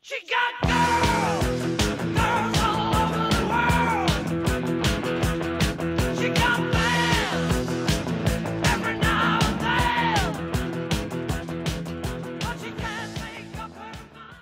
She got girls, girls all over the world. She got men every now and then, but she can't make up her mind.